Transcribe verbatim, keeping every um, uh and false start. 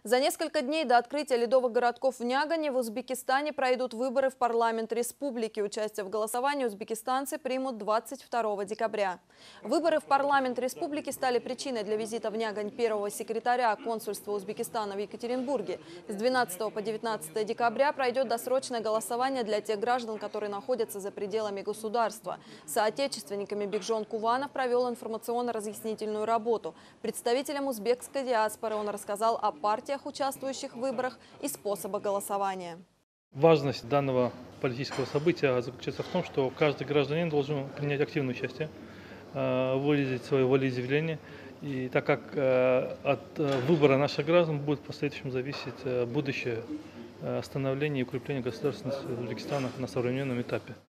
За несколько дней до открытия ледовых городков в Нягане в Узбекистане пройдут выборы в парламент республики. Участие в голосовании узбекистанцы примут двадцать второго декабря. Выборы в парламент республики стали причиной для визита в Нягань первого секретаря консульства Узбекистана в Екатеринбурге. С двенадцатого по девятнадцатое декабря пройдет досрочное голосование для тех граждан, которые находятся за пределами государства. Соотечественниками Бигжон Куванов провел информационно-разъяснительную работу. Представителям узбекской диаспоры он рассказал о партиях, участвующих в выборах, и способах голосования. Важность данного политического события заключается в том, что каждый гражданин должен принять активное участие, выразить свое волеизъявление. И так как от выбора наших граждан будет в последующем зависеть будущее становление и укрепление государственности Узбекистана на современном этапе.